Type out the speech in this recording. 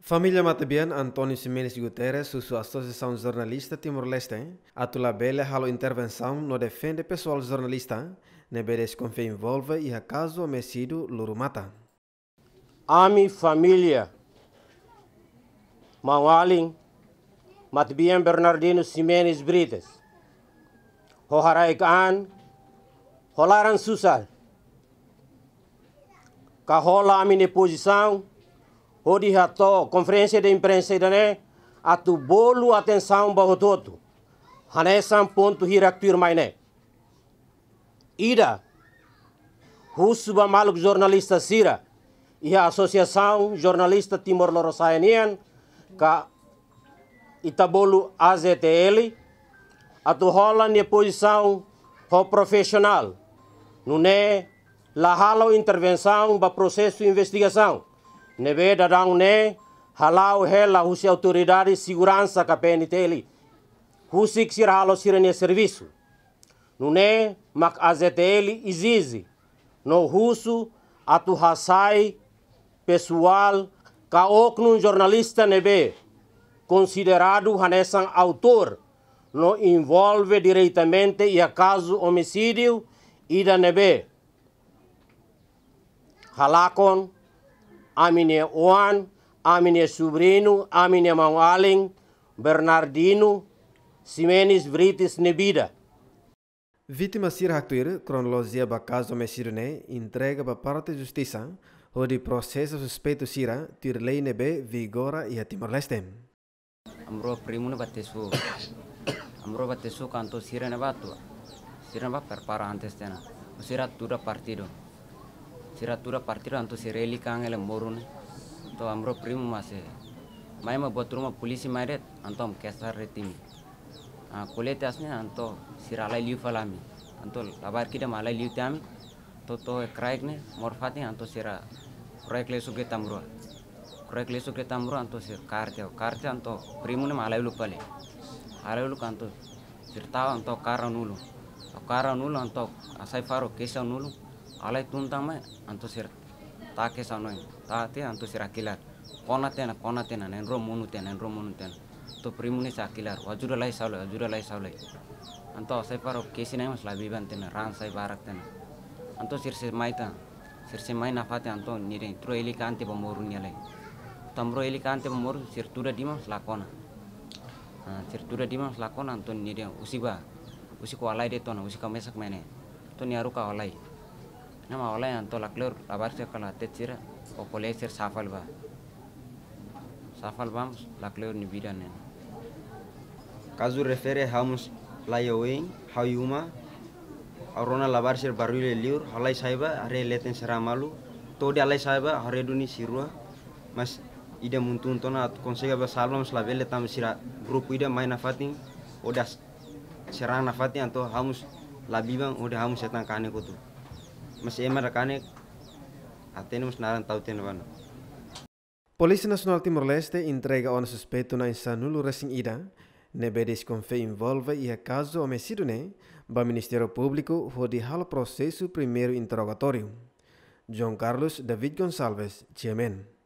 Família Matabian Antônio Ximenes Guterres, sua Associação Jornalista Timor-Leste, atula bela halo intervenção no defende pessoal jornalista, neberes com fé envolve e a caso homicídio Lurumata. Ami família Maualing Matabian Bernardino Ximenes Brites, Hoharaikaan, Holaran Susal, Kahola Ami posição. Odi hato conferência de imprensa idane atu bolu atenção bahototo hanesan ponto hiraktur maine ida husuba maluk jornalista sira e a associação jornalista Timor-Leste ka itabolu AZTL atu rola ne posição ho profissional nune la halo intervenção ba processo de investigação nebe dadang ne halau hela husi autoridade segurança ka PNTL husik sir halo sirene serviço nune mak AZTL exige no husu atu hasai pessoal ka oknun jornalista nebe considerado hanesan autor no envolve diretamente e a caso homicídio ida nebe halakon Amine Oan, Amine Sobrino, Amine Maualing, Bernardino, Ximenes Brites Nebida. Vítima sir haktuir, cronologia ba caso homicídio ne, entrega ba parte justiça, onde processo suspeito sira, tir lei nebe, vigora e a Timor-Leste. Amro primune batesu canto sira nebatu, sira ba prepara antes tena, sira tura partido. Siratura partido anto sireli kangele morune to amro primo mase mai ma botruma polisi mairet anto kesar retimi kolete asne anto sirala liu falami anto labar kida malai liu tami to kraik ne morfati anto sira kraik lesu ke tamro anto sir karte anto primo ne malai lupale alai lu kanto sirtawa anto karanulu anto asai faro kesa nulu alai tuntang mai anto sir take sanoin tate anto sir akilar kona tena nenro monu tena to primuni sakilar wajura lai saulai anto sai paro kesi nai mas labi bantena ran sai barak tena anto sir mai nafate anto nire tro eli kante pomoru nyalai tamro eli kante pomoru sir tura dimas lakona anto nire usiko alai de tona usika mesak mene to niaru ka alai nama oleh anto laklor labar se kala tetira o koleser safal bam laklor ni bidan ne caso refere hamus layoing hayuma arona labar ser barule liur halai saiba are leten seramalu to de alai saiba hare duni sirua mas ida muntun tona konsega ba salvam slavele tam sira grupo ida main nafating odas serang nafati anto hamus labibang oda hamus setang kane kutu mas emar kane atenus naran tauten wana. Polícia Nacional Timor-Leste entrega a suspeito na insanulu recém ida, nebedes com fé envolve e a caso homicídio ne, ba Ministério Público rode halo processo primeiro interrogatório. João Carlos David Gonçalves, Chairman.